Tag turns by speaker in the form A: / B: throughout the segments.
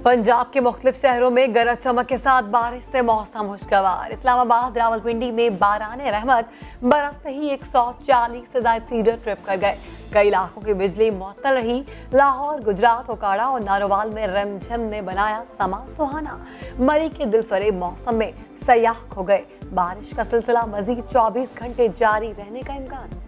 A: पंजाब के मुख्तलिफ शहरों में गरज चमक के साथ बारिश से मौसम खुशगवार। इस्लामाबाद रावलपिंडी में बाराने रहमत बरसते ही 140 से ज्यादा फीडर ट्रिप कर गए। कई इलाकों की बिजली मुअत्तल रही। लाहौर, गुजरात, ओकाड़ा और नारोवाल में रिमझिम ने बनाया समा सुहाना। मई के दिलफरेब मौसम में सयाह खो गए। बारिश का सिलसिला मजीद 24 घंटे जारी रहने का इम्कान।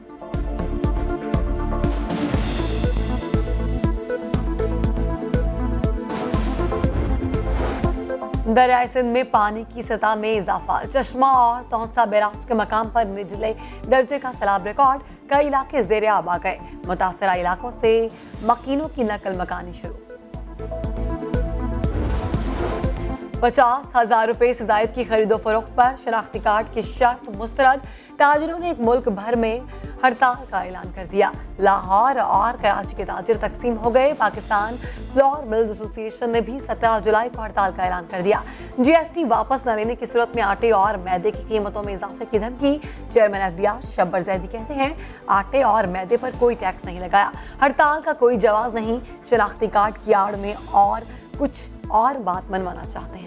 A: दरियाए सिंध में पानी की सतह में इजाफा। चश्मा और तौसा बैराज के मकाम पर निचले दर्जे का सैलाब रिकॉर्ड। कई इलाके ज़ेरे आब आ गए। मुतासरा इलाकों से मकीनों की नकल मकानी शुरू। 50,000 रुपए से जायद की खरीदो फरोख्त पर शनाख्ती कार्ड की शर्त मुस्तरद। ताजिरों ने एक मुल्क भर में हड़ताल का ऐलान कर दिया। लाहौर और कराची के ताजिर तकसीम हो गए। पाकिस्तान फ्लोर मिल्स एसोसिएशन ने भी 17 जुलाई को हड़ताल का ऐलान कर दिया। GST वापस न लेने की सूरत में आटे और मैदे की कीमतों में इजाफे की धमकी। चेयरमैन FBR शब्बर जैदी कहते हैं, आटे और मैदे पर कोई टैक्स नहीं लगाया। हड़ताल का कोई जवाब नहीं। शनाख्ती कार्ड की आड़ में और कुछ और बात मनवाना चाहते हैं।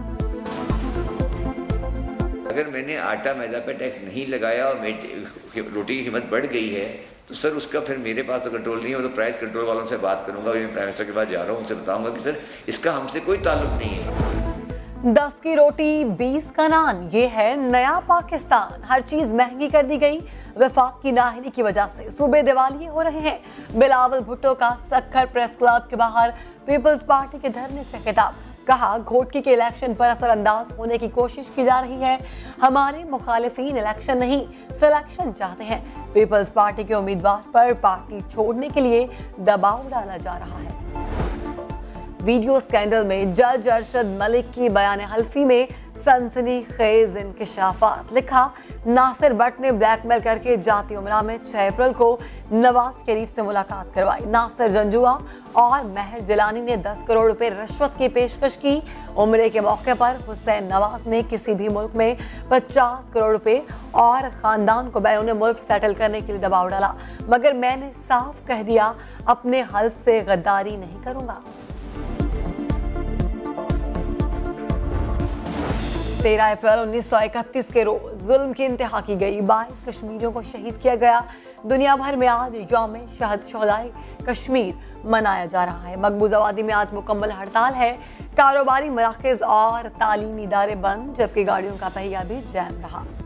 B: अगर मैंने आटा मैदा पे टैक्स नहीं लगाया और रोटी की कीमत बढ़ गई है तो सर उसका फिर मेरे पास तो कंट्रोल नहीं है। वो तो प्राइस कंट्रोल वालों से बात करूंगा। मैं प्राइम मिनिस्टर के पास जा रहा हूँ, उनसे बताऊंगा कि सर इसका हमसे कोई ताल्लुक नहीं है।
A: 10 की रोटी 20 का नान, ये है नया पाकिस्तान। हर चीज महंगी कर दी गई। वफाक की नाअहली की वजह से सूबे दिवालिये हो रहे हैं। बिलावल भुट्टो का सक्खर प्रेस क्लब के बाहर पीपल्स पार्टी के धरने से खिताब। कहा, घोटकी के इलेक्शन पर असरअंदाज होने की कोशिश की जा रही है। हमारे मुखालिफिन इलेक्शन नहीं सिलेक्शन चाहते हैं। पीपल्स पार्टी के उम्मीदवार पर पार्टी छोड़ने के लिए दबाव डाला जा रहा है। वीडियो स्कैंडल में जज अरशद मलिक की बयान हल्फी में सनसनीखेज इंकशाफात। लिखा, नासिर भट्ट ने ब्लैकमेल करके जाती उमरा में 6 अप्रैल को नवाज शरीफ से मुलाकात करवाई। नासिर जंजुआ और महर जिलानी ने 10 करोड़ रुपए रिश्वत की पेशकश की। उम्रे के मौके पर हुसैन नवाज ने किसी भी मुल्क में 50 करोड़ रुपए और खानदान को बैरून मुल्क सेटल करने के लिए दबाव डाला, मगर मैंने साफ कह दिया अपने हल्फ से गद्दारी नहीं करूंगा। 13 अप्रैल 1931 के रोज जुल्म की इंतहा की गई। 22 कश्मीरियों को शहीद किया गया। दुनिया भर में आज यौम शहदाए कश्मीर मनाया जा रहा है। मकबूजा वादी में आज मुकम्मल हड़ताल है। कारोबारी मराकज़ और तालीमी इदारे बंद, जबकि गाड़ियों का पहिया भी जैम रहा।